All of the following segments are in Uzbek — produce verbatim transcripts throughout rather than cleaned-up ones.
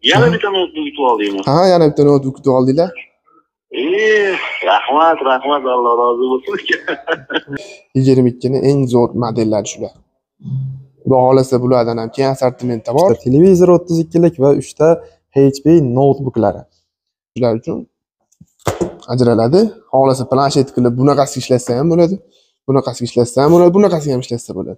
Yana bitta notebook yutib oldingmi? Ha, yana bitta notebook yutib oldinglar. Eh, rahmat, rahmat, Alloh rozi bo'lsin. yigirma ikki ning eng zo'r modellari shular. Xudo xolasa bulardan ham keng assortimentda bor. Televizor o'ttiz ikki lik va uchta H P notebooklari. Shular uchun ajraladi. Xohlasa planshet qilib bunaqasiga ishlatsa ham bo'ladi. Bunaqasiga ishlatsa ham bo'ladi, bunaqasiga ham ishlatsa bo'ladi.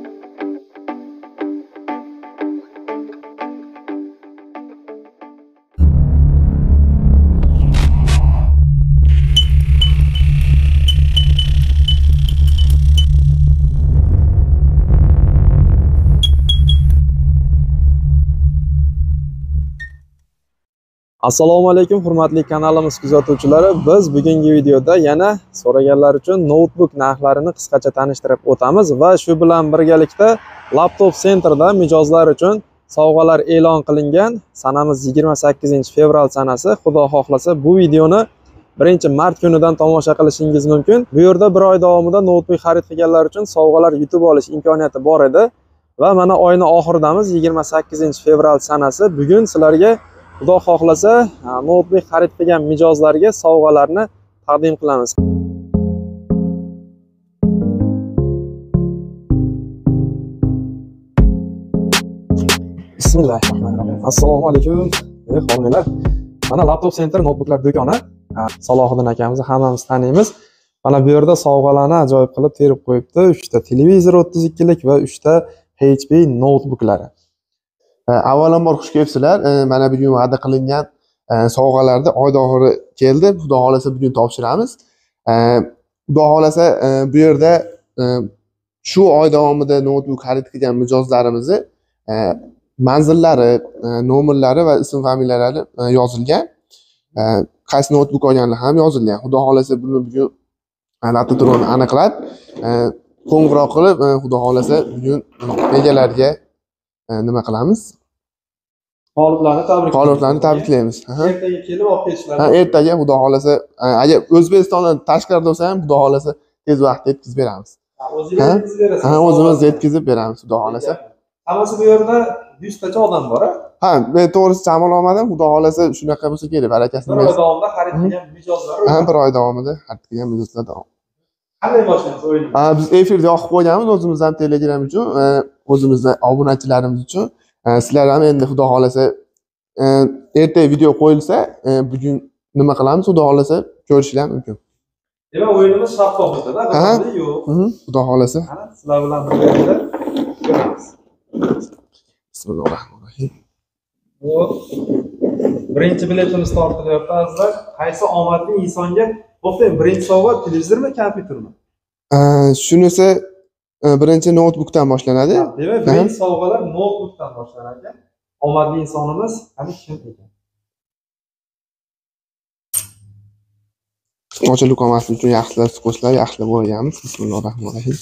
Assalomu alaykum hurmatli kanalimiz kuzatuvchilari. Biz bugungi videoda yana so'raganlar uchun notebook narxlarini qisqacha tanishtirib o'tamiz va shu bilan birgalikda Laptop Centerda mijozlar uchun sovg'alar e'lon qilingan. Sanamiz yigirma sakkizinchi fevral sanasi. Xudo xohlasa bu videoni birinchi mart kunidan tomosha qilishingiz mumkin. Bu yerda bir oy davomida notebook xarid qilganlar uchun sovg'alar yutib olish imkoniyati bor edi va mana oyning oxiridamiz, yigirma sakkizinchi fevral sanasi. Bugun sizlarga Xudo xohlasa notebook xarid qilgan mijozlarga sovg'alarni taqdim qilamiz. Bismillahirrohmanirrohim. Assalomu alaykum. Xonimlar, mana Laptop Center notebooklar do'koni. Salohiddin akamizni hammamiz taniymiz. Mana bu yerda sovg'alarni ajoyib qilib terib qo'yibdi. uchta televizor o'ttiz ikki lik va uchta H P notebooklari. Avvalambor xush kelibsizlar. Mana bugun va'da qilingan sovg'alarni oyda oxiri keldi. Xudo xolasa bugun topshiramiz. Xudo xolasa bu yerda shu oy davomida notebook xarid qilgan mijozlarimizni manzillari, nomerlari va ism familiyalari yozilgan. Qaysi notebook olganligi ham yozilgan. Xudo xolasa buni bugun latiturini aniqlab, qo'ng'iroq qilib, xudo xolasa bugun egalariga nima qilamiz? G'oliblarni tabriklaymiz. G'oliblarni tabriklaymiz. Ertaga kelib olib ketishlari. Ha, ertaga xudo xolasa, agar O'zbekistondan tashqarida bo'lsa ham xudo xolasa tez vaqtda yetkazib beramiz. O'zingiz yetkazib berasiz. Ha, o'zimiz yetkazib beramiz xudo xolasa. Hammasi bu yerda yuz tacha odam bor-a? Ha, men to'g'risi jamol olmadim. Xudo xolasa shunaqa bo'lsa kerak, barakasini bersin. Bir oy davomida xarid qilgan mijozlar. Ha, bir oy davomida xarid qilgan mijozlar davom. Qanday boshlaymiz o'yinni? Ha, biz efirda yoqib qo'yganmiz o'zimizdan Telegram uchun, o'zimizdan obunachilarimiz uchun. Sizlar ham endi xudo xolasa ertaga video qo'yilsa, bugun nima qilamiz? Xudo xolasa ko'rishlar mumkin. Demak, o'yinimiz shaffof o'tadi, g'alaba yo'q. Xudo xolasa. Sizlar bilan birga ko'ramiz. Bismillahirrohmanirrohim. Bu birinchi biletimiz tortilyapti azizlar. Qaysi omadli insonga to'xtang, birinchi sovg'a televizormi, kompyutermi? Shunisi birinchi notebookdan boshlanadi. Demak, birinchi sovg'alar notebookdan boshlanadi. Omadli insonimiz qani kim ekan? Ochilib qolmaslik uchun yaxshilab qo'shlar, yaxshilab o'rganamiz. Bismillahirrohmanirrohim.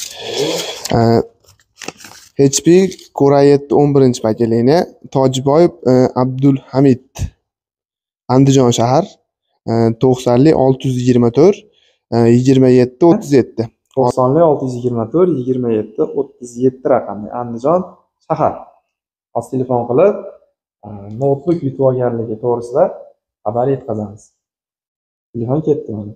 H P Core i yetti o'n birinchi pokoleniya, Tojiboyev Abdulhamid, Andijon shahar, to'qsonlik olti yuz yigirma to'rt yigirma yetti o'ttiz yetti. to'qsonlik olti yuz yigirma to'rt yigirma yetti o'ttiz yetti raqamli Andijon shahar. Hozir telefon qilib notebook yutib olganligi to'g'risida xabar yetkazamiz. Telefon ketdi mana.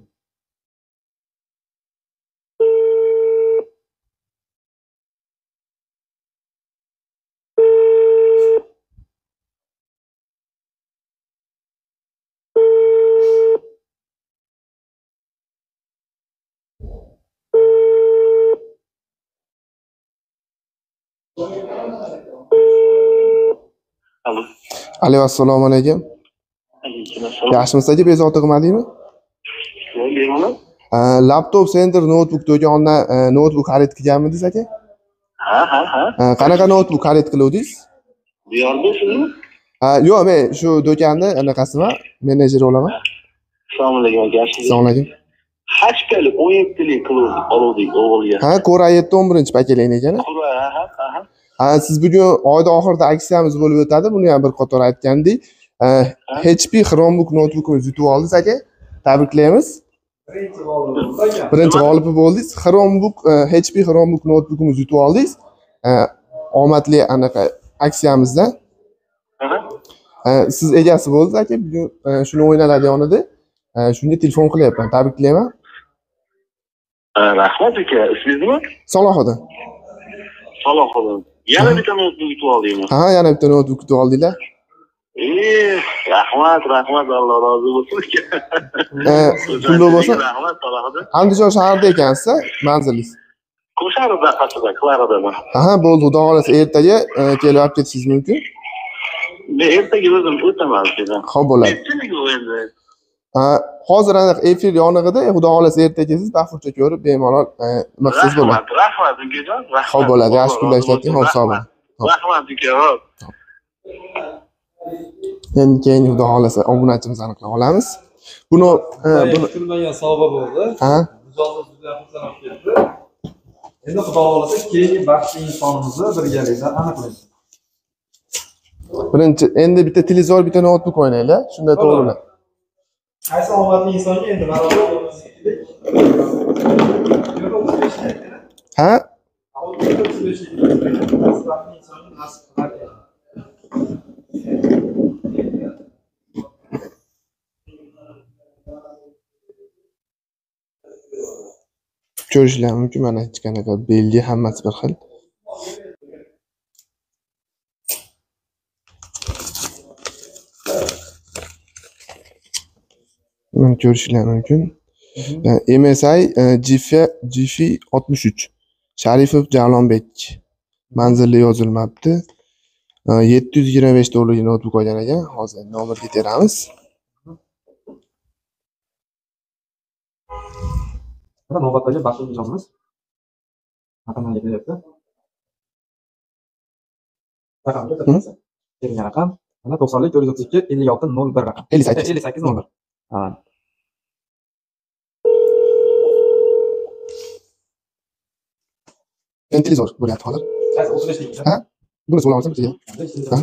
Alo. Alo, assalomu alaykum. Yaxshimisiz aka, bezovta qilmadingmi? Yo'q, bemalol. Laptop Center notebook do'konidan notebook xarid qilganmidingiz aka? Ha, ha, ha. Qanaqa notebook xarid qiluvdingiz? Bu yerda sizmi? Ha, yo'q, men shu do'konni anaqasiman, menejeri bo'laman. Assalomu alaykum aka. Assalomu alaykum. H P'lik o'n yettilik qilib oldik o'g'ilga. Ha, Core i yetti o'n birinchi pokoleniya ekan. Core, ha, ha. Ha, siz bugun oyda oxirida aksiyamiz bo'lib o'tadi. Buni ham bir qator aytgandik. H P Chromebook notebookimizni yutib oldingiz aka. Tabriklaymiz. Birinchi g'olib Birinchi g'olib bo'ldingiz. Chromebook H P Chromebook notebookimizni yutib oldingiz. Omadli anaqa aksiyamizda. E, siz egasi bo'ldingiz aka. Bugun e, shuni o'ynaladigan edi. E, shunga telefon qilyapman. Tabriklayman. Rahmat aka. Ismingiz nima? Salohiddin. Salohiddin. Yana bitta notebook yutib oldingmi? Ha, yana bitta notebook yutib oldilar. Eh, rahmat, rahmat, Alloh rozi bo'lsin aka. E, pulli bo'lsin. Rahmat Salohiddin. Andijon shahrida ekansiz, manzilingiz. Qo'sharida qasida, Klaradami? Aha, bo'ldi. Xudo xolasa ertaga e, kelib olib ketishingiz mumkin. Men ertaga o'zim o'taman sizdan. Xo'p bo'ladi. Ertaga endi. Ha, hozir aniq efir yonig'ida, Xudo xolasa ertaga kelsangiz dafurcha ko'rib bemalol e, nima qilsangiz bo'ladi. Rahmat, rahmat ukajon. Rahmat. Xo'p bo'ladi. Yaxshi kunlar ishlating. Xo'p, sog' bo'ling. Rahmat uka. Xo'p. Endi keyin Xudo xolasa obunachimizni aniqlab olamiz. Buni e, buni kutilmagan sovg'a bo'ldi. ha, Mijozimiz juda xursand ketdi. Endi xudo xolasa keyingi baxtli insonimizni birgalikda aniqlaymiz. birinchi endi bitta televizor, bitta notebook o'ynaylik. Shunda to'g'rimi? Qaysi omadli insonga endi marhamat Ha? Ko'rishlar mumkin. Mana hech qanaqa belgi, hammasi bir xil. Mana ko'rishlar mumkin. M S I G F oltmish uch. Sharifov Javlonbek. Manzili yozilmabdi. yetti yuz yigirma besh dollarga notebook olgan ekan. Hozir nomerga teramiz. Mana navbatdagi baxtli mijozimiz raqamlarga kelyapti. Raqamga kiramiz. Kelgan raqam mana to'qsonlik to'rt yuz o'ttiz ikki ellik olti nol bir raqam. ellik sakkiz. ellik sakkiz nol bir. Ha. Endi televizor bo'lyapti hozir. Qaysi o'ttiz beshlik? Ha? Buni so'rab olsam bittaga. Ha?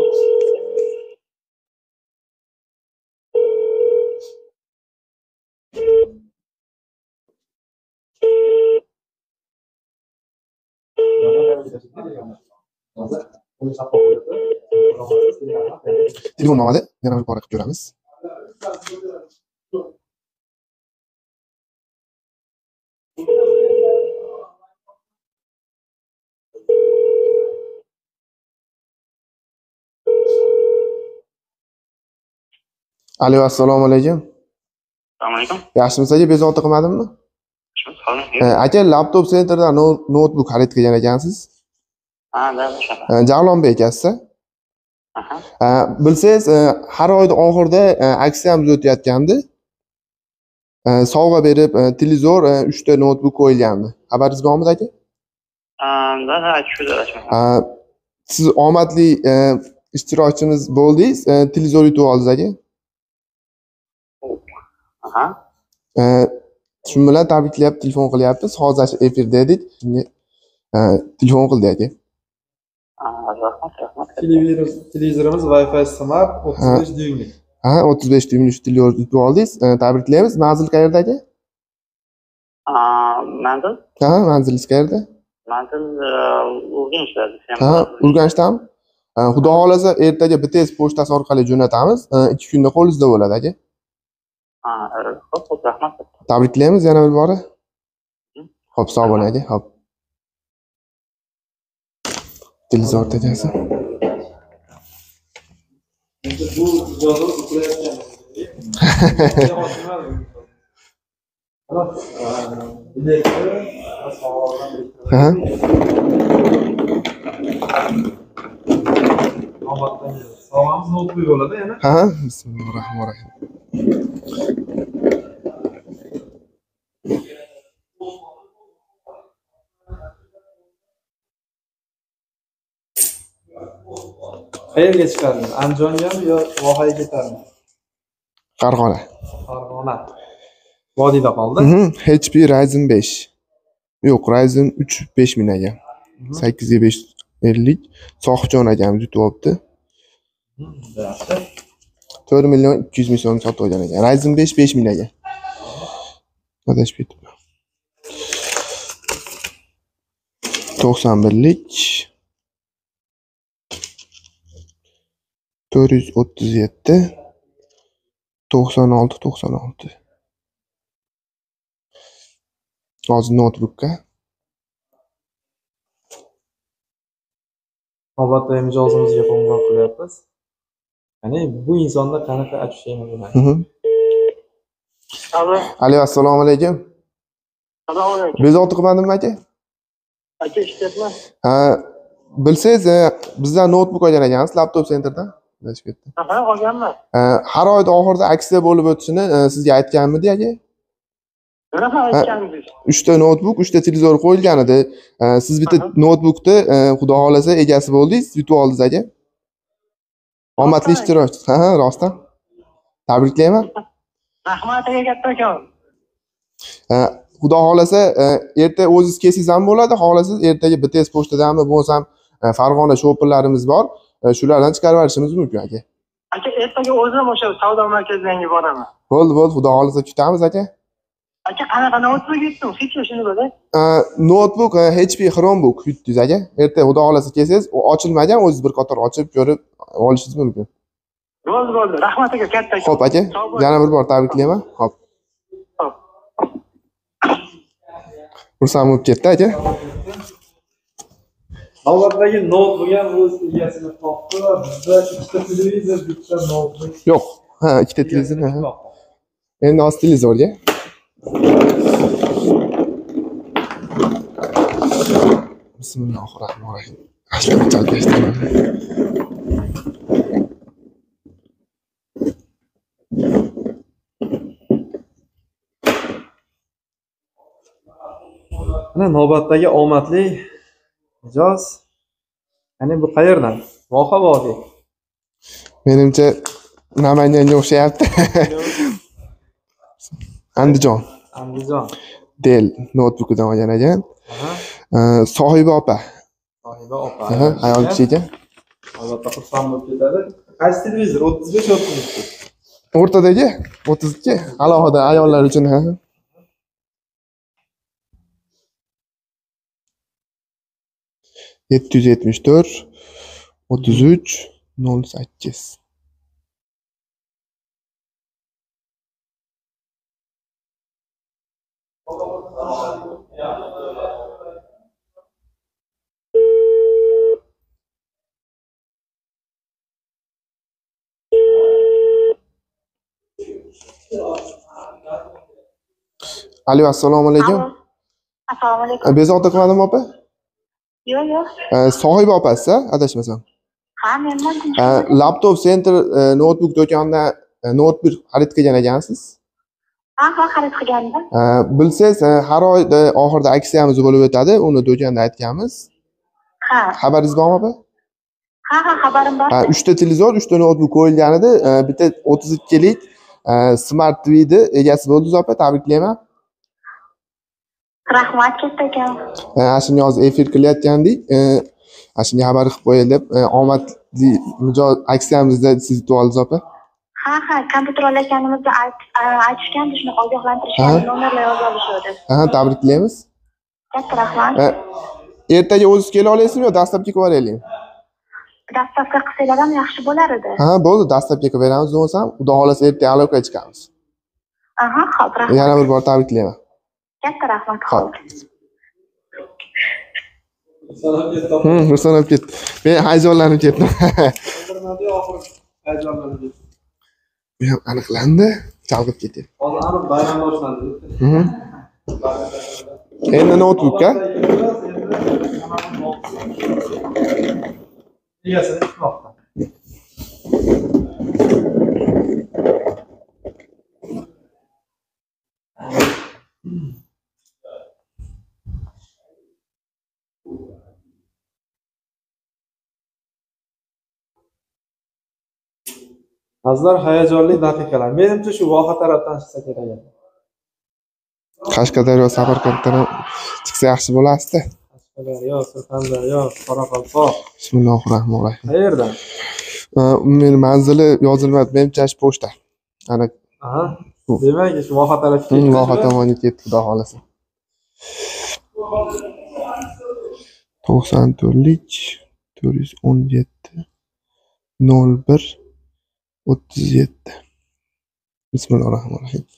Telefon nomadi. Yana bir bora qilib ko'ramiz. Alo, assalomu alaykum. Assalomu alaykum. Yaxshimisiz aka? Bezovta qilmadimmi? Xo'sh, Aka, laptop sentrdan notebook xarid qilgan ekansiz. ha, da, o'sha. Javlonbek akasi. Aha. Bilsangiz, har oyda oxirida aksiyamiz o'tayotgandi. Sovg'a berib, televizor, uchta notebook qo'yilgandi. Xabaringiz bormi aka? Ha, da, da, shuda. Siz omadli ishtirokchimiz bo'ldingiz, televizor yutib oldingiz aka. Aha. Shu bilan tabriklayapti, telefon qilyapmiz. Hozir efirda edik. Shunga telefon qildi aka. Rahmat, rahmat. Televizorimiz Wi-Fi Smart o'ttiz besh dyuymlik. Ha, o'ttiz besh dyuymlik televizor yutib oldingiz. Tabriklaymiz. Manzil qayerda aka? Manzil? Ha, manzilingiz qayerda? Manzil Urganchda. Ha, Urganchdami? Xudo xolasa ertaga B T S pochtasi orqali jo'natamiz. ikki kunda qo'lingizda bo'ladi aka. Ha, xo'p, xo'p, rahmat. Tabriklaymiz yana bir bora. Xo'p, sog' bo'ling aka. Xo'p. Televizor tegasi. Bu ijoza uchilayotgan. Ha. Sog'amiz notebook bo'ladi yana. Ha, bismillahirrohmanirrohim. Qayerga chiqardingiz? Andijongami yo vohaga ketardingiz? Farg'ona. Farg'ona. Vodiyda qoldi. H P Ryzen besh. Yo'q, Ryzen uch besh ming ekan. sakkiz ga besh ellik. Sohibjon akamiz yutib olibdi. Yaxshi. to'rt million ikki yuz ming so'm sotib olgan ekan. Ryzen besh besh ming ekan. Adashib ketdim. to'qson birlik to'rt yuz o'ttiz yetti to'qson olti to'qson olti. Hozir notebookka navbatdagi mijozimizga qo'ng'iroq qilyapmiz. Ya'ni bu insonda qanaqa ощущение bo'ladi? Mhm. Alo. Alo, assalomu alaykum. Assalomu alaykum. Bezovta qilmadimmi aka? Aka ishlayapman. Ha, bilsangiz, e, bizdan notebook olgan ekansiz Laptop Centerdan. Bilib ketdim. Ha, olganman. E, Har oyda oxirida aksiya bo'lib o'tishini e, sizga aytganmidi aka? Nima aytganingiz? uchta notebook, uchta televizor qo'yilgan edi. E, Siz bitta notebookni e, xudo xolasa egasi bo'ldingiz, yutib oldingiz aka. Omadli ishtirok. Ha, ha, rostdan. Tabriklayman. Rahmat aka kattakon. E, Xudo xolasa e, erta o'zingiz kelsangiz ham bo'ladi. Xohlasangiz ertaga B T S pochtadanmi bo'lsam e, Farg'ona shopperlarimiz bor. E, Shulardan chiqarib olishimiz mumkin aka. Aka ertaga o'zim o'sha savdo markaziga boraman. Bo'ldi, bo'ldi. Xudo xolasa kutamiz aka. Aka qanaqa notebook yetdim? Hech shuni bilay. E, Notebook e, H P Chromebook yutdingiz aka. Erta xudo xolasa kelsangiz, u ochilmagan, o'zingiz bir qator ochib ko'rib olishingiz mumkin. Bo'ldi, bo'ldi. Rahmat aka kattakon. Xo'p aka, yana bir bor tabriklayman. Xo'p. Xo'p. Xursand bo'lib ketdi aka. Navbatdagi notebook ham o'z egasini topdi. Bizda ikkita televizor, bitta notebook. Yo'q. Ha, ikkita televizor. Ha. Endi hozir televizorga. Bismillahirrohmanirrohim. Aslida chalkashdim. Mana navbatdagi omadli mijoz. Ya'ni bu qayerdan? Voha vodiy. Menimcha Namanganga o'xshayapti. Andijon. Andijon. Dell notebookidan olgan ekan. Aha. Sohiba opa. Sohiba opa. Aha, ayol kishi ekan. Albatta xursand bo'lib ketadi. Qaysi televizor? o'ttiz besh o'ttiz ikki. O'rtadagi o'ttiz ikki alohida ayollar uchun ha. yetti yuz yetmish to'rt o'ttiz uch nol sakkiz. Alo, assalomu alaykum. Assalomu alaykum. Bezovta qilmadimmi opa? Yo'q, yo'q. Sohiba opasi, adashmasam. Ha, menman. Laptop Center notebook do'konidan notebook xarid qilgan ekansiz. Ha, ha, xarid qilgandim. Bilsangiz, har oyda oxirida aksiyamiz bo'lib o'tadi, uni do'konda aytganmiz. Ha. Xabaringiz bormi opa? Ha, ha, xabarim bor. uchta televizor, uchta notebook qo'yilgan edi. Bitta o'ttiz ikkilik Smart T V'ni egasi bo'ldingiz opa, tabriklayman. Rahmat kattakon. Ashuni hozir efir qilayotgandik. Ashunga xabar qilib qo'yay deb omadli mijoz aksiyamizda siz yutib oldingiz opa. Ha, ha, kompyuter olayotganimizda aytishgandi, shuni ogohlantirishgan nomerlar yozib olishdi. Ha, tabriklaymiz. Katta rahmat. Ertaga o'zingiz kela olasizmi yo dastlabki qilib beraylikmi? Dastlabki qilsanglar ham yaxshi bo'lar edi. Ha, bo'ldi, dastlabki qilib beramiz bo'lsam, xudo xolasa ertaga aloqaga chiqamiz. Aha, xo'p, rahmat. Yana bir bor tabriklayman. Katta rahmat. Xo'p. Hmm, xursand ketdi. Men hayajonlanib ketdim. Hayajonlanib ketdi. Bu ham aniqlandi, chalg'ib ketyapti. Hozir aniq bayram boshlandi. Mhm. Endi notebookka egasini kutmoqda. Azlar hayajonli daqiqalar. Menimcha shu voha tarafdan chiqsa kerak edi. Qashqadaryo, Samarqanddan ham chiqsa yaxshi bo'lardi. Qashqadaryo, Surxondaryo, Qoraqalpoq. Bismillahirrohmanirrohim. Qayerdan? Meni manzili yozilmadi, menimcha pochta. Ana Aha. Demak, shu voha tarafga ketdi. voha tomonga ketdi, xudo xolasa. to'qson to'rtlik to'rt yuz o'n yetti nol bir o'ttiz yetti. Bismillahirrohmanirrohim.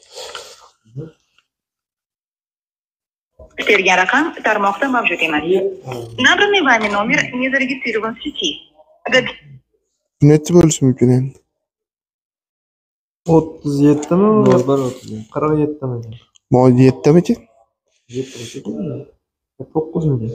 Tergan raqam tarmoqda mavjud emas. Набранный вами номер не зарегистрирован в сети. Necha bo'lishi mumkin endi? o'ttiz yettimi? qirq yettimi? Mo'l yettimikin? to'qqizmi?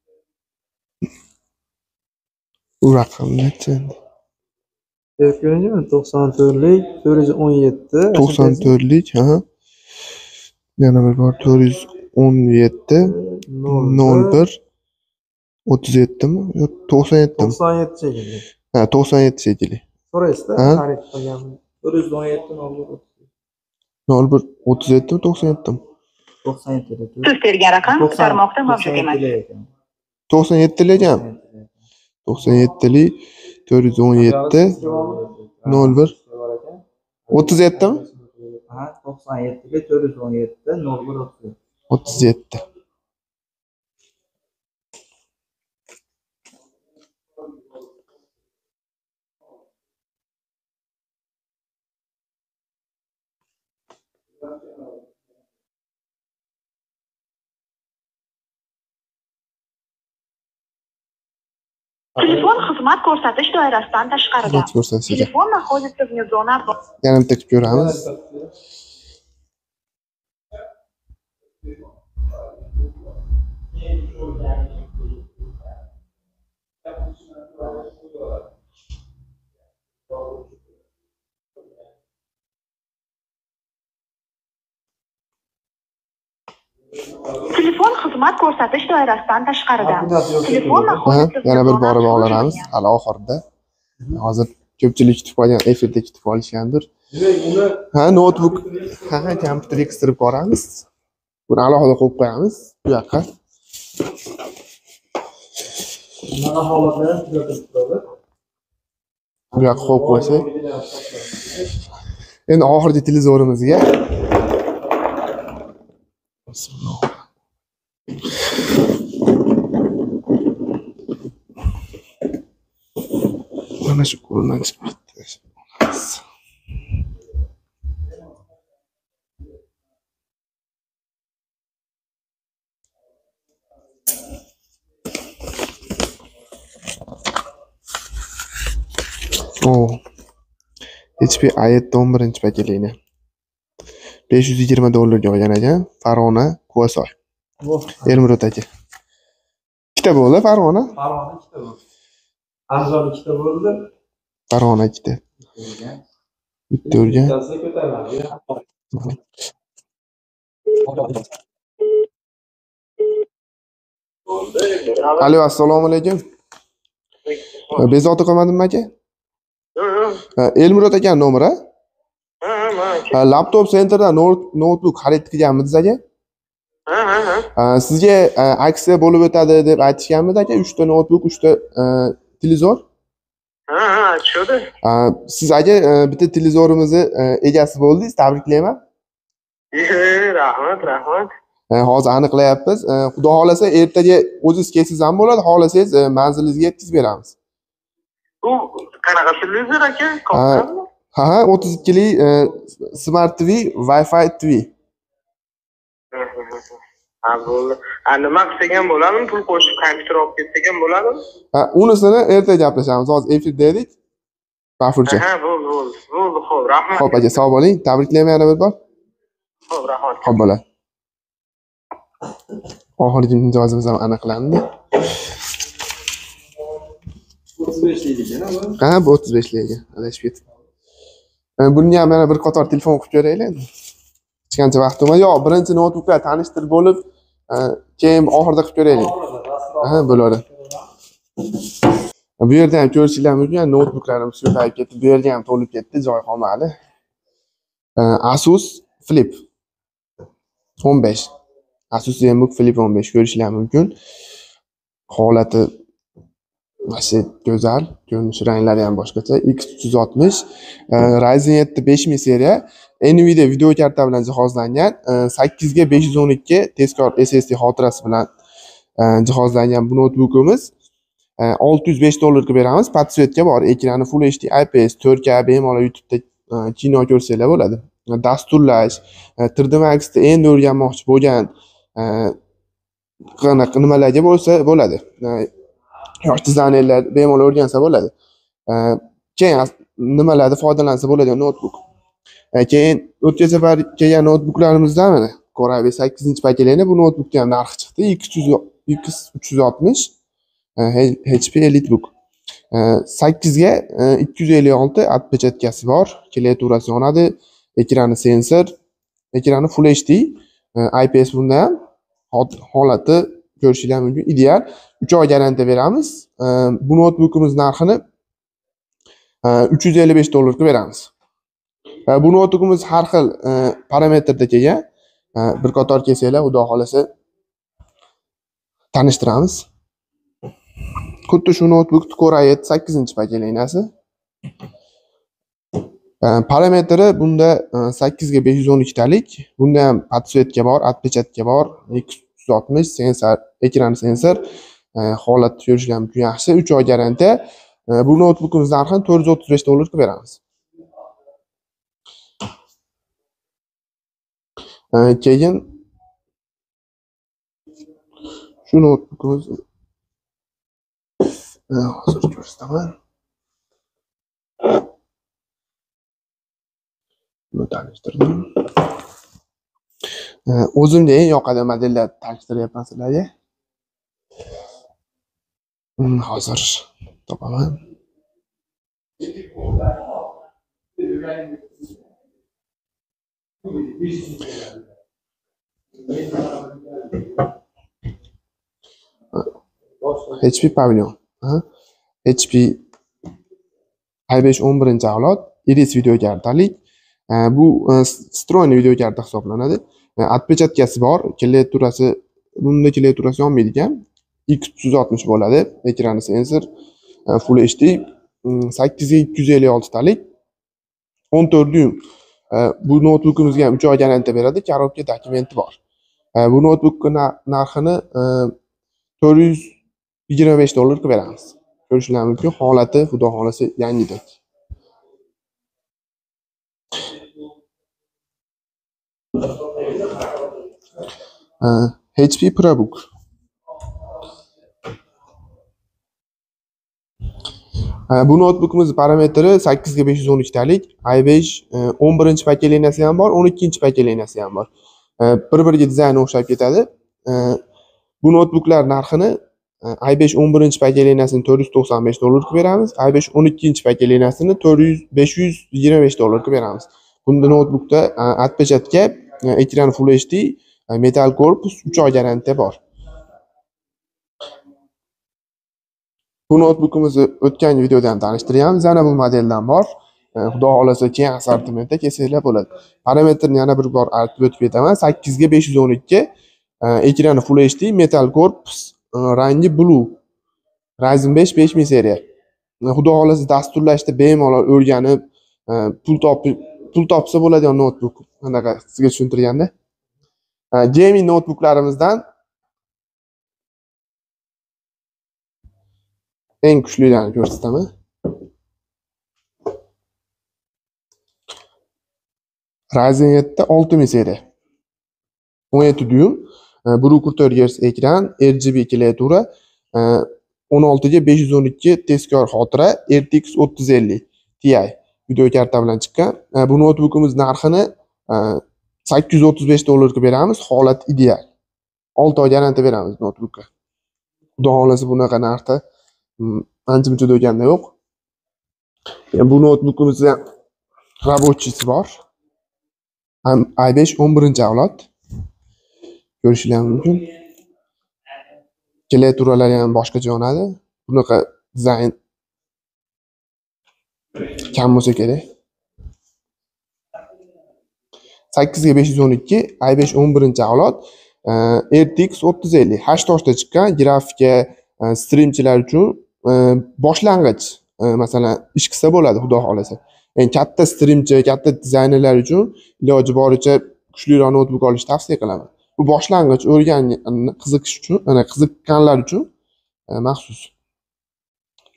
Bu raqam necha endi? Berib ko'ringmi? to'qson to'rtlik to'rt yuz o'n yetti. to'qson to'rtlik, ha. Yana bir bor to'rt yuz o'n yetti nol bir o'ttiz yettimi? Yo'q, to'qson yettimi? to'qson yetti shekilli. Ha, to'qson yetti shekilli. So'raysiz-da, Ha? xarid qilganmi? to'rt yuz o'n yetti nol bir nol bir o'ttiz yettimi, to'qson yettimi? to'qson yetti. Siz tergan raqam tarmoqda mavjud emas. to'qson yettilik ham. to'qson yettilik to'rt yuz o'n yetti nol bir o'ttiz yettimi? Ha, to'qson yettilik to'rt yuz o'n yetti nol bir o'ttiz yetti. Telefon xizmat ko'rsatish doirasidan tashqarida. Xizmat ko'rsatish. Telefon находится вне зоны обзора. Yana bitta qilib ko'ramiz. Telefon xizmat ko'rsatish doirasidan tashqarida. Telefon Ha, naходится yana bir bora вне bog'lanamiz. зоны Hali oxirida. Hozir ko'pchilik kutib qolgan, efirda kutib qolishgandir. Ha, notebook, ha, ha, kompyuterga qistirib boramiz. Buni alohida qo'yib qo'yamiz bu yoqqa. Mana holatlarni kuzatib turadi. Bu yoqqa qo'yib qo'ysak. Endi oxirgi televizorimizga mana shu qo'ldan chiqib ketdi. O H P A yetti o'n birinchi paketini besh yuz yigirma dollarga olgan ekan. Farg'ona, Quvasoy. Ermurod aka. Ikkita bo'ldi Farg'ona. Farg'ona ikkita bo'ldi. Andijon ikkita bo'ldi. Farg'ona ikkita. Bitta urgan. Bittasi ko'tariladi. Alo, assalomu alaykum. Bezovta qilmadimmi aka? Ha, Elmurod aka nomeri? Ha, ha, Ha, laptop sentrda notebook xarid qilganmiz aka. ha, ha, ha. Ha, sizga e, aksiya bo'lib o'tadi deb aytishganmiz aka. uchta notebook, uchta e, televizor. Ha, ha, aytishdi. Ha, siz aka e, bitta televizorimizni e, egasi bo'ldingiz. Tabriklayman. Rahmat, rahmat. E, hozir aniqlayapmiz. E, Xudo xolasa ertaga o'zingiz kelsangiz ham bo'ladi. Xolasangiz e, manzilingizga yetkazib beramiz. Bu qanaqa televizor aka? Ha, ha, ha, o'ttiz ikkilik e, Smart T V, Wi-Fi T V. Ha, bo'ldi. Ha, nima qilsak ham bo'ladimi? Pul qo'shib kompyuter olib ketsak ham bo'ladimi? Ha, unisini ertaga gaplashamiz. Hozir efirda edik. G'afurcha. Ha, bo'ldi, bo'ldi. Bo'ldi, xo'p, rahmat. Xo'p aka, sog' bo'ling. Tabriklayman yana bir bor. Xo'p, rahmat. Xo'p bo'ladi. Oxirgi mijozimiz ham aniqlandi. o'ttiz beshlik ekan bu. Ha, bu o'ttiz beshlik ekan. Adashib ketdim. E, Buni ham yana bir qator telefon qilib ko'raylik endi. Hech qancha vaqt bo'lmadi. Yo'q, birinchi notebooklar tanishtirib bo'lib, e, keyin oxirida qilib ko'raylik. Ha, bo'ladi. Bu yerda ham ko'rishinglar mumkin. Notebooklarimiz ko'payib ketdi. Bu yerga ham to'lib ketdi, joy qolmadi. E, Asus Flip o'n besh. Asus ZenBook Flip o'n besh ko'rishinglar mumkin. Holati Masha go'zal, ko'rinishi, ranglari ham boshqacha. X uch yuz oltmish, Ryzen yetti besh ming seriya, Nvidia video karta bilan jihozlangan, sakkiz ga besh yuz o'n ikki tezkor S S D xotirasi bilan jihozlangan bu notebookimiz. olti yuz besh dollarga beramiz. Podsvetka bor, ekrani Full H D I P S, to'rt K bemalol YouTube'da kino ko'rsanglar bo'ladi. Dasturlash, три D Max'da endi o'rganmoqchi bo'lgan qanaqa nimalarga bo'lsa bo'ladi. Yosh dizaynerlar bemalol o'rgansa bo'ladi. Keyin nimalardan foydalansa bo'ladi notebook. Keyin o'tgan safar kelgan notebooklarimizdami mana Core sakkizinchi paketini bu notebookda ham narxi chiqdi. ikki yuz uch yuz oltmish H P EliteBook. sakkizga ikki yuz ellik olti отпечаткasi bor, klaviaturasi yonadi, ekrani sensor, ekrani Full H D I P S bunda ham holati ko'rishingiz mumkin, ideal. uch oy garantiya beramiz. Bu notebookimiz narxini uch yuz ellik besh dollarga beramiz. Bu notebookimiz har xil parametrda kelgan. Bir qator kelsanglar, xudo xolasa tanishtiramiz. Xuddi shu notebook Core i yetti sakkizinchi paketinasi. Parametri bunda sakkizga besh yuz o'n ikki talik. Bunda ham podsvetka bor, отпечатка bor, ikki yuz oltmish sensor, ekran sensor, holat ko'rishingiz mumkin yaxshi. uch oy garantiya. Bu notebookimiz narxini to'rt yuz o'ttiz besh dollarga beramiz. Keyin shu notebookimiz hozir ko'rsataman. Buni tanishtirdim. O'zimga eng yoqadigan modellar tanishtiryapman sizlarga. Hozir topaman. H P Pavilion. H P i besh o'n birinchi avlod Iris video kartalik. Bu встроенный video karta hisoblanadi. Отпечаткasi bor, klaviaturasi, bunda klaviaturasi yonmaydi ekan. X uch yuz oltmish bo'ladi, ekrani sensor, Full H D, sakkizga ikki yuz ellik olti talik, o'n to'rt dyum. Bu notebookimizga ham uch oy garantiya beradi, korobka dokumenti bor. Bu notebookning narxini to'rt yuz yigirma besh dollarga beramiz. Ko'rishingiz mumkin, holati xudo xolasa yangidek. H P ProBook. Bu notebookimiz parametri sakkizga besh yuz o'n ikki talik, i besh o'n birinchi paket liniyasi ham bor, o'n ikkinchi paket liniyasi ham bor. Bir-biriga dizayni o'xshab ketadi. Bu notebooklar narxini i besh o'n birinchi paket liniyasini to'rt yuz to'qson besh dollarga beramiz, i besh o'n ikkinchi paket liniyasini besh yuz yigirma besh dollarga beramiz. Bunda notebookda отпечатка, ekran Full H D, metal korpus, uch oy garantiya bor. Bu notebookimizni o'tgan videoda ham tanishtiryapmiz. Yana bu modeldan bor. Xudo xolasa keng assortimentda kelsanglar bo'ladi. Parametrni yana bir bor aytib o'tib ketaman. sakkizga besh yuz o'n ikki, ekrani Full H D, metal korpus, rangi blue. Ryzen besh besh ming seriya. Xudo xolasa dasturlashda bemalol o'rganib, pul topib, pul topsa bo'ladigan notebook. Anaqa sizga tushuntirganda. Gaming notebooklarimizdan eng kuchlilarini ko'rsataman. Ryzen yetti olti ming seriya. o'n yetti dyum, Blue to'rt Hz ekran, R G B klaviatura, o'n oltiga besh yuz o'n ikki tezkor xotira, R T X o'ttiz ellik Ti video karta bilan chiqqan. Bu notebookimiz narxini sakkiz yuz o'ttiz besh dollarga beramiz, holat ideal. olti oy garantiya beramiz notebookga. Xudo xolasa bunaqa narxda ancha-muncha do'konda yo'q. Bu notebookimizda rабочийsi bor. i besh o'n birinchi avlod. Ko'rishingiz mumkin. Klaviaturalari ham boshqacha yonadi. Bunaqa dizayn kam bo'lsa kerak. sakkizga besh yuz o'n ikki, i besh o'n birinchi avlod, R T X o'ttiz ellik, H toshda chiqqan, grafika, streamchilar uchun boshlang'ich, masalan, ish qilsa bo'ladi, xudo xolasa. Ya'ni katta streamchi, katta dizaynerlar uchun iloji boricha kuchliroq notebook olishni tavsiya qilaman. Bu boshlang'ich o'rgan qiziqish uchun, ana qiziqqanlar uchun maxsus.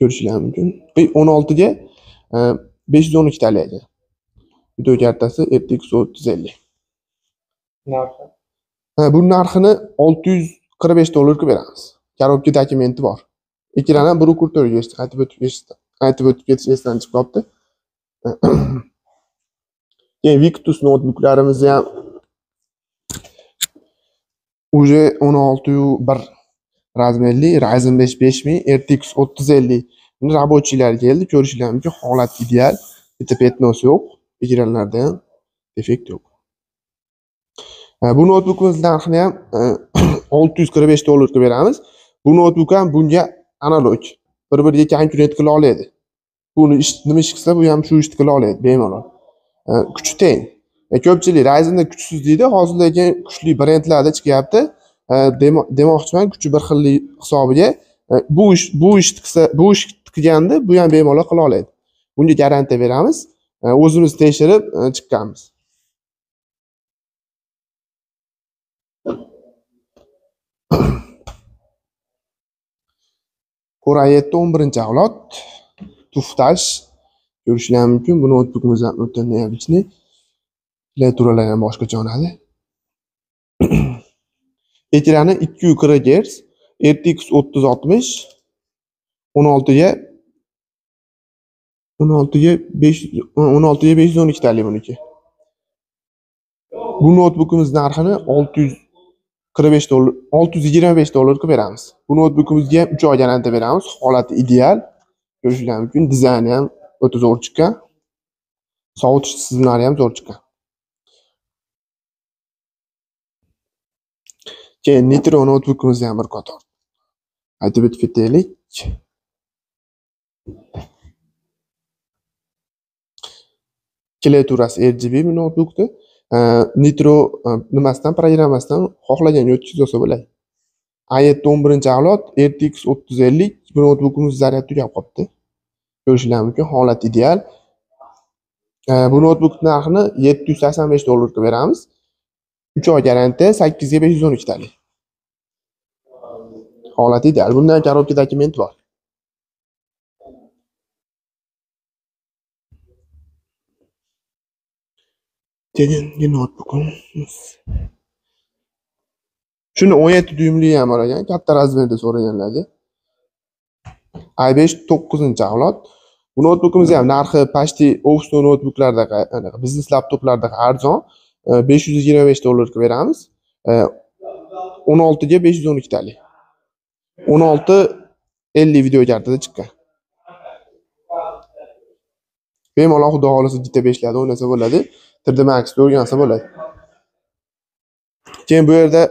Ko'rishingiz mumkin. o'n olti ga besh yuz o'n ikki tal ekan. Video kartasi R T X o'ttiz ellik. Narxi. Ha, bu narxini olti yuz qirq besh dollarga beramiz. Korobka dokumenti bor. Ekrani bir qirq to'rt ga aytib o'tib ketishdi. Aytib o'tib ketish esdan chiqib qolibdi. Keyin Victus notebooklarimizni ham уже o'n olti yu bir razmerli Ryzen besh besh ming R T X o'ttiz ellik rabochiylar keldi. Ko'rishingiz mumkin, holat ideal. Bitta petnos yo'q. Ekranlarda ham defekt yo'q. Bu notebookimiz narxini ham olti yuz qirq besh dollarga beramiz. Bu notebook ham bunga analog. Bir-biriga konkurent qila oladi. Buni ish nima ish qilsa, bu ham shu ishni qila oladi bemalol. Kuchi teng. Ko'pchilik Ryzen'da kuchsiz deydi, hozir lekin kuchli brendlarda chiqyapti. Demoqchiman, kuchi bir xillik hisobiga bu ish bu ishni qilsa, bu ish qilganda bu ham bemalol qila oladi. Bunga garantiya beramiz. O'zimiz tekshirib chiqqanmiz. Core i yetti o'n birinchi avlod tuftash ko'rishingiz mumkin. Bu notebookimiz ham o'ta neobычный. Klaviaturalar ham boshqacha yonadi. Ekrani ikki yuz qirq gerts, R T X o'ttiz oltmish, o'n olti ga o'n olti ga besh yuz o'n ikki talik buniki. Bu notebookimiz narxini olti yuz qirq besh dollar, olti yuz yigirma besh dollarga beramiz. Bu notebookimizga ham uch oy garantiya beramiz. Holati ideal. Ko'rishingiz mumkin, dizayni ham o'ta zo'r chiqqan. Sovutish tizimlari ham zo'r chiqqan. Keyin Nitro notebookimizni ham bir qator aytib o'tib ketaylik. Klaviaturasi R G B bu notebookda. Nitro nimasidan, programmasidan xohlagan o'tkazib olsa bo'ladi. i yetti o'n birinchi avlod R T X o'ttiz ellik bu notebookimiz zaryad tugab qolibdi. Ko'rishingiz mumkin, holat ideal. Bu notebook narxini yetti yuz sakson besh dollarga beramiz. uch oy garantiya, sakkiz ga besh yuz o'n ikki talik. Holat ideal. Bundan korobka dokumenti bor. Keyingi notebookimiz. Shuni o'n yetti dyuymli ham bor ekan, katta razmerda so'raganlarga. i besh to'qqizinchi avlod. Bu notebookimiz ham narxi pashti office notebooklarda, biznes laptoplarda arzon. besh yuz yigirma besh dollarga beramiz. o'n olti ga besh yuz o'n ikki talik. o'n olti ellik video kartada chiqqan. Bemalol xudo xolasa G T besh larda o'ynasa bo'ladi. три D Max da o'rgansa bo'ladi. Keyin bu yerda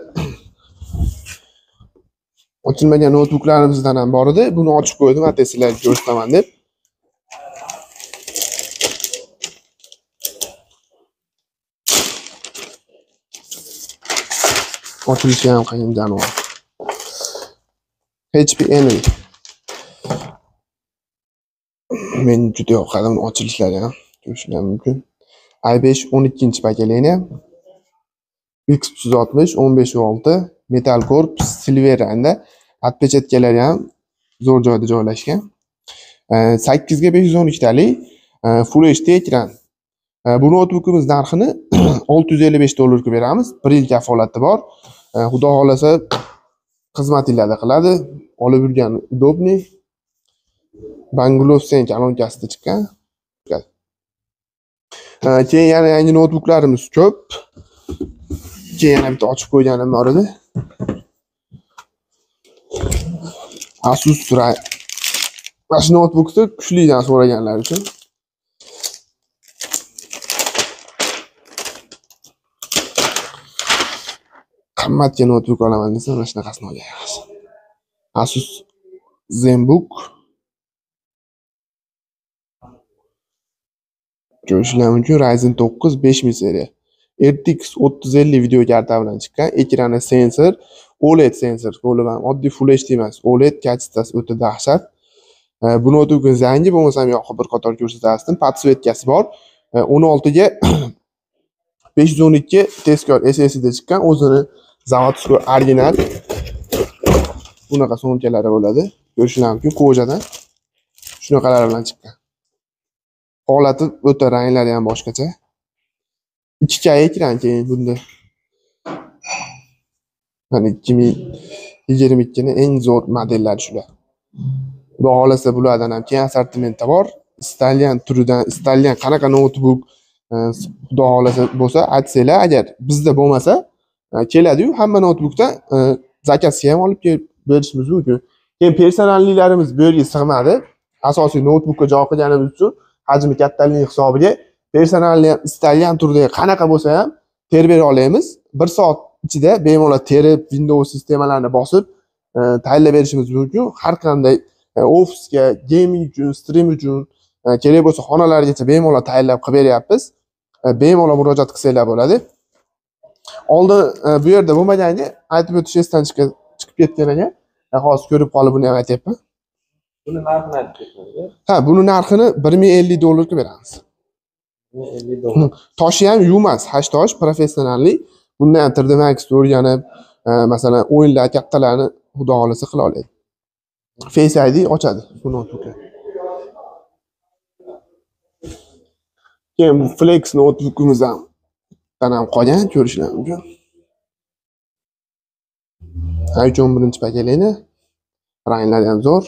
ochilmagan notebooklarımızdan ham bor edi. Buni ochib qo'ydim, hatta sizlarga ko'rsataman deb. Ochilishi ham qiyin jonivor. H P Envy. Men juda yoqadi uni ochilishlari ham. Ko'rishingiz mumkin. i besh o'n ikkinchi pokoleniya. X uch yuz oltmish o'n besh olti metal korpus silver rangda. Отпечатkalari ham zo'r joyda joylashgan. sakkiz ga besh yuz o'n ikki talik Full H D ekran. Bu notebookimiz narxini olti yuz ellik besh dollarga beramiz. bir yil kafolati bor. Xudo xolasa xizmatinglarda qiladi. Olib yurgan udobniy. Bangladesh kolonkasida chiqqan. Keyin yana yangi notebooklarimiz ko'p. Keyin yana bitta ochib qo'yganim bor edi. Asus Ray. Mana shu notebookni kuchlidan so'raganlar uchun. Qimmatga notebook olaman desa, mana shunaqasini olasiz. Asus ZenBook. Ko'rishingiz mumkin, Ryzen to'qqiz besh ming seriya. R T X o'ttiz ellik video karta bilan chiqqan. Ekrani sensor, O L E D sensor bo'lib ham oddiy Full H D emas. O L E D kachestasi o'ta dahshat. Bu notebookimiz yangi bo'lmasa ham yoqib bir qator ko'rsatasdim. Podsvetkasi bor. o'n olti ga besh yuz o'n ikki tezkor S S D chiqqan. O'zini zavodskiy original bunaqa so'mkalari bo'ladi. Ko'rishingiz mumkin, ko'jadan. Shunaqalar bilan chiqqan. Holati o'ta, ranglari ham boshqacha. ikki K ekran keyin bunda. Mana ikki ming yigirma ikki ning eng zo'r modellari shular. Xudo xolasa bulardan ham keng assortimentda bor. Istalgan turidan, istalgan qanaqa notebook xudo xolasa bo'lsa aytsanglar, agar bizda bo'lmasa keladi-yu, hamma notebookda zakazga ham olib kelib berishimiz mumkin. Keyin personalliklarimiz bu yerga sig'madi. Asosiy notebookga joy qilganimiz uchun hajmi kattaligi hisobiga personalni ham istalgan turdagi qanaqa bo'lsa ham terib bera olamiz. bir soat ichida bemalol terib, Windows sistemalarini bosib tayyorlab berishimiz mumkin. Har qanday ofisga, gaming uchun, stream uchun, kerak bo'lsa xonalargacha bemalol tayyorlab qilib beryapmiz. Bemalol murojaat qilsanglar bo'ladi. Oldin bu yerda bo'lmaganga aytib o'tish esdan chiqib ketgan ekan. Hozir ko'rib qolib buni ham aytyapman. Buni narxini aytib ketmanglar. Ha, buni narxini bir ming ellik dollarga beramiz. bir ming ellik dollar. Toshi ham yumas, hash tosh, professionallik. Bundan ham три D Max o'rganib, masalan, o'yinlar kattalarni xudo xolasa qila oladi. Face I D ochadi bu notebookni. Keyin bu Flex notebookimiz ham tanam qolgan, ko'rishlar mumkin. uch o'n birinchi paketlini. Ranglari ham zo'r.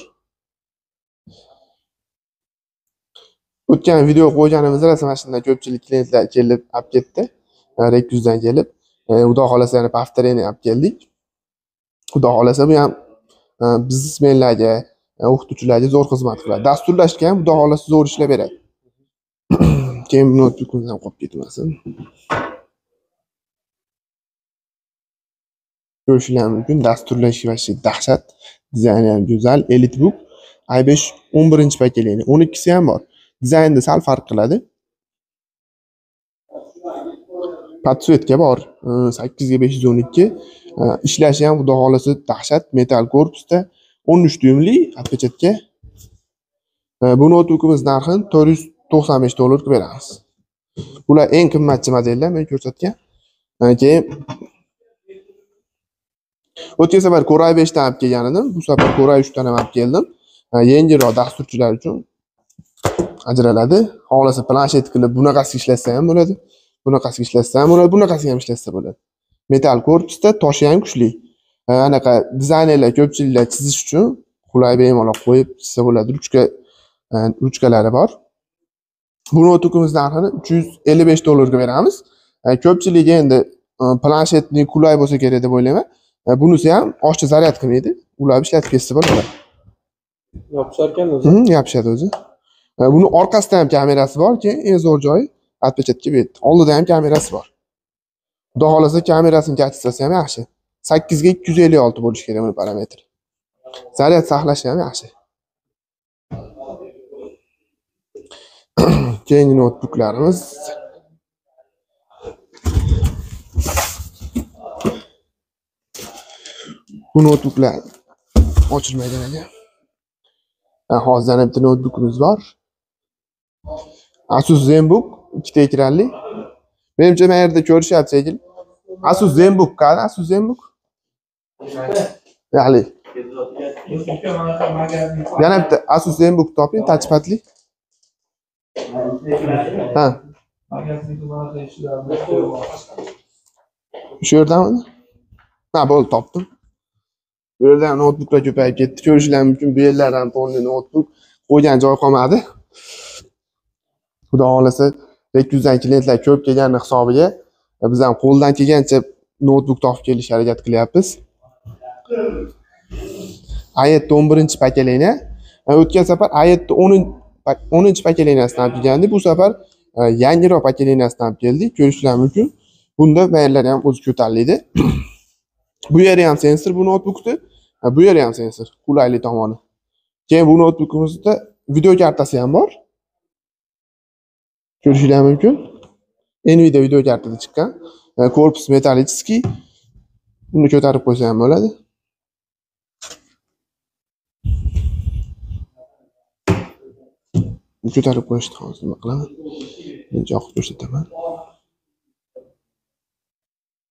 O'tgan video qo'yganimizda rasm mana shunday ko'pchilik klientlar kelib olib ketdi. Rekuzdan kelib, xudo xolasa yana paftarini olib keldik. Xudo xolasa bu ham biznesmenlarga, o'qituvchilarga zo'r xizmat qiladi. Dasturlashga ham xudo xolasa zo'r ishlab beradi. Keyin bu notebookimiz ham qolib ketmasin. Ko'rishlar mumkin, dasturlash va dahshat, dizayni ham go'zal, EliteBook i besh o'n birinchi paketlini, o'n ikkisi ham bor. Dizaynda sal farq qiladi. Podsvetka bor, sakkiz ga besh yuz o'n ikki. Ishlashi ham xudo xolasa dahshat, metal korpusda, o'n uch dyumli отпечатка. Bu notebookimiz narxini to'rt yuz to'qson besh dollar qilib beramiz. Bular eng qimmatchi modellar men ko'rsatgan. Keyin o'tgan safar Core i besh dan olib kelgan edim. Bu safar Core i uch dan ham olib keldim. Yengilroq dasturchilar uchun ajraladi. Xohlasa planshet qilib bunaqasiga ishlatsa ham bo'ladi. Bunaqasiga ishlatsa ham bo'ladi, bunaqasiga ham ishlatsa bo'ladi. Metal korpusda, toshi ham kuchli. Anaqa dizaynerlar ko'pchiliklar chizish uchun qulay bemalol qo'yib chizsa bo'ladi. Ruchka ruchkalari bor. Bu notebookimiz narxini uch yuz ellik besh dollarga beramiz. Ko'pchilik endi planshetning qulay bo'lsa kerak deb o'ylayman. Bunisi ham oshcha zaryad qilmaydi. Ulab ishlatib ketsa bo'ladi. Yopishar ekan o'zi. Hı, yopishadi o'zi. Buni orqasida ham kamerasi bor, keyin eng zo'r joyi отпечатка berdi. Oldida ham kamerasi bor. Xudo xolasa kamerasini kachistasi ham yaxshi. sakkiz ga ikki yuz ellik olti bo'lishi kerak buni parametri. Zaryad saqlashi ham yaxshi. Keyingi notebooklarimiz bu notebooklar ochilmaydigan ekan. Hozir yana bitta notebookimiz bor. Asus ZenBook ikkita ekranli. Menimcha bu yerda ko'rishyapti shekilli. Asus ZenBook qani? Asus ZenBook. Ya'ni yana bitta Asus ZenBook toping, touchpadli. Ha. Shu yerdami? Ha, bo'ldi, topdim. Bu yerda ham notebooklar ko'payib ketdi. Ko'rishlar mumkin, bu yerlar ham to'rtli notebook qo'ygan joy qolmadi. Xudo xolasa, Rekuzdan klientlar ko'p kelgani hisobiga biz ham qo'ldan kelgancha notebook topib kelishga harakat qilyapmiz. i yetti o'n birinchi paketlini, o'tgan safar i yetti o'ninchi paketlinasidan olib kelgandik. Bu safar yangiroq paketlinasidan olib keldik. Ko'rishlar mumkin. Bunda mayllari ham o'zi ko'tariladi. Bu yeri ham sensor bu notebookda. Bu yeri ham sensor, qulaylik tomoni. Keyin bu notebookimizda video kartasi ham bor. Ko'rishlar mumkin. Nvidia video kartada chiqqan. Korpus metallический. Buni ko'tarib qo'ysa ham bo'ladi. Ko'tarib qo'yishni hozir nima qilaman? Men joqib ko'rsataman.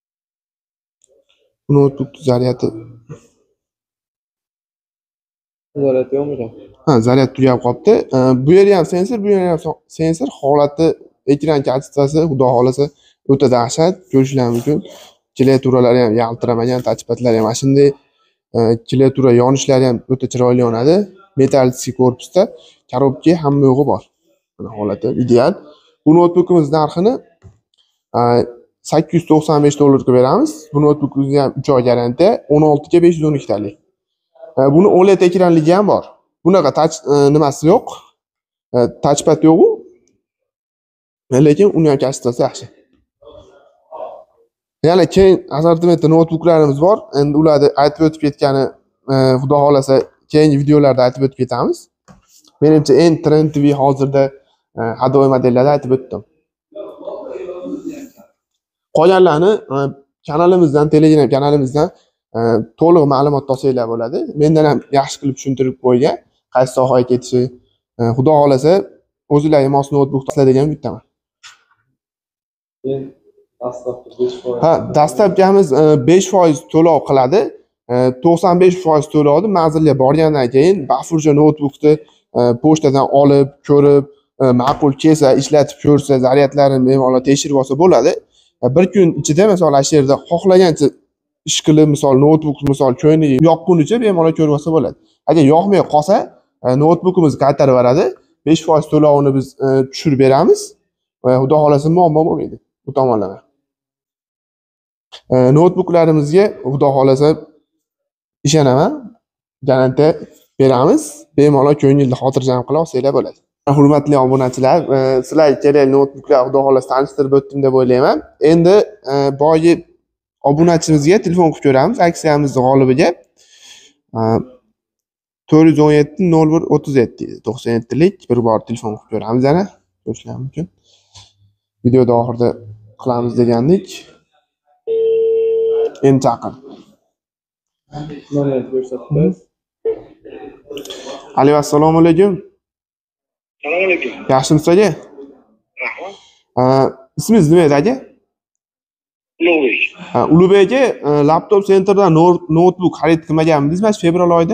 Bu notebook zaryadi Zaryad yo'qmi? Ha, zaryad tugab qolibdi. E, bu yeri ham sensor, bu yeri ham so- sensor. Holati ekran kachestasi xudo xolasa o'ta dahshat. Ko'rishingiz mumkin. Klaviaturalari ham yaltiramagan, touchpadlari ham mana shunday e, klaviatura yonishlari ham o'ta chiroyli yonadi. Metallический korpusda, korobka hamma yo'g'i bor. Mana holati ideal. Bu notebookimiz narxini e, sakkiz yuz to'qson besh dollarga beramiz. Bu notebookimizga ham uch oy garantiya, o'n olti ga besh yuz o'n ikki talik. E, buni O L E D ekranligi ham bor. Bunaqa touch e, nimasi yo'q. E, touchpad yo'q-u. Lekin uni ham kachestasi yaxshi. Yana keyin assortimentda notebooklarimiz bor. Endi ularni aytib o'tib ketgani, e, xudo xolasa keyingi videolarda aytib o'tib ketamiz. Menimcha eng trendiy hozirda e, hadovoy modellarni aytib o'tdim. Qolganlarni e, kanalimizdan, Telegram kanalimizdan e, to'liq ma'lumot olsanglar bo'ladi. Mendan ham yaxshi qilib tushuntirib qo'ygan, qaysi sohaga ketishi, e, xudo xolasa o'zingizlarga mos notebook tanlaydigan bittaman. Ha, dastlabkamiz e, besh foiz to'lov qiladi. E, to'qson besh foiz to'lovni manzilga borgandan keyin bafurja notebookni e, pochtadan olib, ko'rib, e, ma'qul kelsa, ishlatib ko'rsa, zaryadlarini bemalol tekshirib olsa bo'ladi. E, bir kun ichida misol shu yerda xohlagancha ish qilib, misol notebook misol ko'ngli yoqqunicha bemalol ko'rib olsa bo'ladi. Agar yoqmay qolsa, e, notebookimizni qaytarib beradi. besh foiz to'lovini biz e, tushirib beramiz va xudo xolasa muammo bo'lmaydi bu tomonlama. E, notebooklarimizga xudo xolasa ishonaman, garantiya beramiz. Bemalol ko'ngilni xotirjam qila olsanglar bo'ladi. Hurmatli obunachilar, e, sizlarga kerak notebooklar xudo xolasa tanishtirib o'tdim deb o'ylayman. Endi e, boyi obunachimizga telefon qilib ko'ramiz, aksiyamizning g'olibiga. E, to'rt yuz o'n yetti nol bir o'ttiz yetti to'qson yetti lik bir bor telefon qilib ko'ramiz yana. Ko'rishingiz mumkin. Videoda oxirida qilamiz degandik. Endi chaqir. Alo, assalomu alaykum. Assalomu alaykum. Yaxshimisiz aka? Rahmat. Ismingiz nima edi aka? Ulug'bek. Ha, Ulug'bek aka, laptop sentrdan notebook xarid qilmaganmidingiz mana fevral oyida?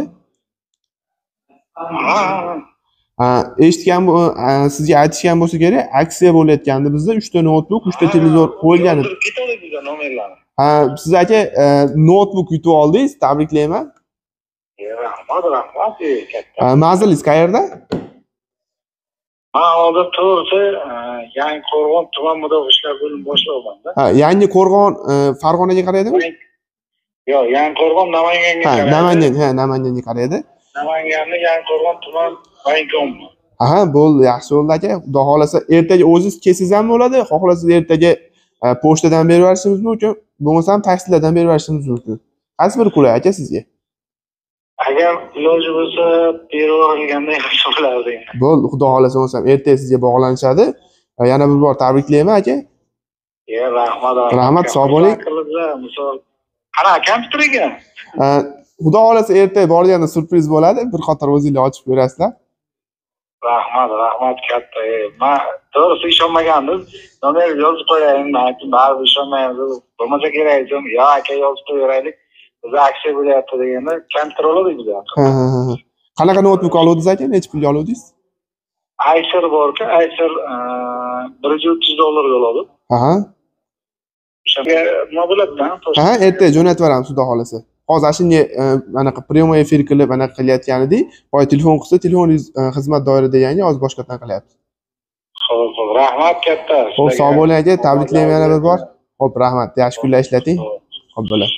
Ha. Ha, eshitgan bu sizga aytishgan bo'lsa kerak, aksiya bo'layotgandi bizda uch ta notebook, uch ta televizor qo'yilgan edi. Ketadi bizga nomerlarni. Ha, siz aka notebook yutib oldingiz, tabriklayman. Rahmat, rahmat. Katta. Manzilingiz qayerda? Ha, hozir to'g'risi Yangi Qo'rg'on tuman mudofaa ishlar bo'limi boshlig'imanda. Ha, Yangi Qo'rg'on Farg'onaga qaraydimi? Yo'q, Yangi Qo'rg'on Namanganga Ha, qaraydi. Namangan, ha, Namanganga qaraydi. Namanganni Yangi Qo'rg'on tuman voyinkomi. Aha, bo'ldi, yaxshi bo'ldi aka. Xudo xolasa ertaga o'zingiz kelsangiz ham bo'ladi. Xohlasangiz ertaga pochtadan berib yuborishimiz mumkin. Bo'lmasa ham taksilardan berib yuborishimiz mumkin. Qaysi biri qulay aka sizga? Agar iloji bo'lsa, berib yuborilganda yaxshi bo'lardi. Bo'ldi, xudo xolasa bo'lsam ertaga sizga bog'lanishadi. Yana bir bor tabriklayman aka. Ya, rahmat. Rahmat, sog' bo'ling. Misol, qana kompyuteriga? Xudo xolasa ertaga borganda surpriz bo'ladi. Bir qator o'zingizlar ochib ko'rasizlar. Rahmat, rahmat katta. Men to'g'risi ishonmagandim. Nomer yozib qo'yaylik, aytdim, baribir ishonmayapsiz. Bo'lmasa kerak edim. Yo, aka yozib qo'yaylik. Biz aksiya bo'lyapti deganda kompyuter oldik biz. Ha, ha, ha. Qanaqa notebook oluvdingiz aka? Necha pulga oluvdingiz? Acer borku, Acer bir yuz o'ttiz dollarga oladi. Ha. O'shanga nima bo'ladi-da? Ha, ertaga jo'natib beramiz xudo xolasa. Hozir shunga anaqa prямой efir qilib anaqa qilayotgan edik. Boy telefon qilsa, telefoningiz xizmat doira deganga hozir boshqatdan qilyapti. Xo'p, xo'p, rahmat katta. Xo'p, sog' bo'ling aka, tabriklayman yana bir bor. Xo'p, rahmat. Yaxshi kunlar ishlating. Xo'p, bo'ladi.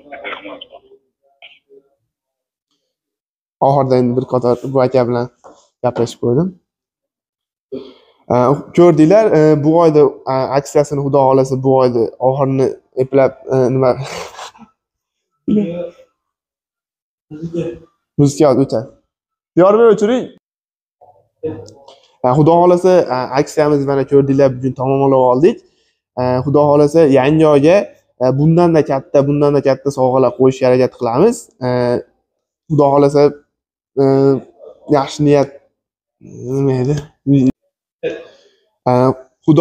Oxirida endi bir qator bu aka bilan gaplashib qo'ydim. Ko'rdinglar, bu oyda aksiyasini xudo xolasa bu oyda oxirini eplab nima muzika o'tadi. Diyorbek o'chiring. Xudo xolasa aksiyamiz mana ko'rdinglar, bugun tamomlab oldik. Xudo xolasa yangi oyga bundan-da katta, bundan-da katta sovg'alar qo'yishga harakat qilamiz. Xudo xolasa yaxshi niyat nima edi? Xudo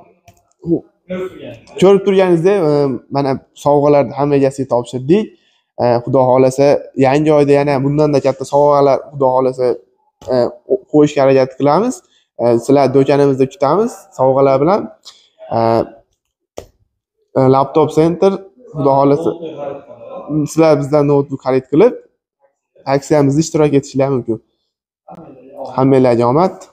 ko'rib turganingizdek, mana sovg'alarni hamma egasiga topshirdik. E, Xudo xolasa yangi oyda yana bundan-da katta sovg'alar Xudo xolasa e, qo'yishga harakat qilamiz. E, Sizlar do'konimizda kutamiz sovg'alar bilan. E, e, Laptop Center Xudo xolasa sizlar bizdan notebook xarid qilib aksiyamizda ishtirok etishingiz mumkin. Hammanglarga omad.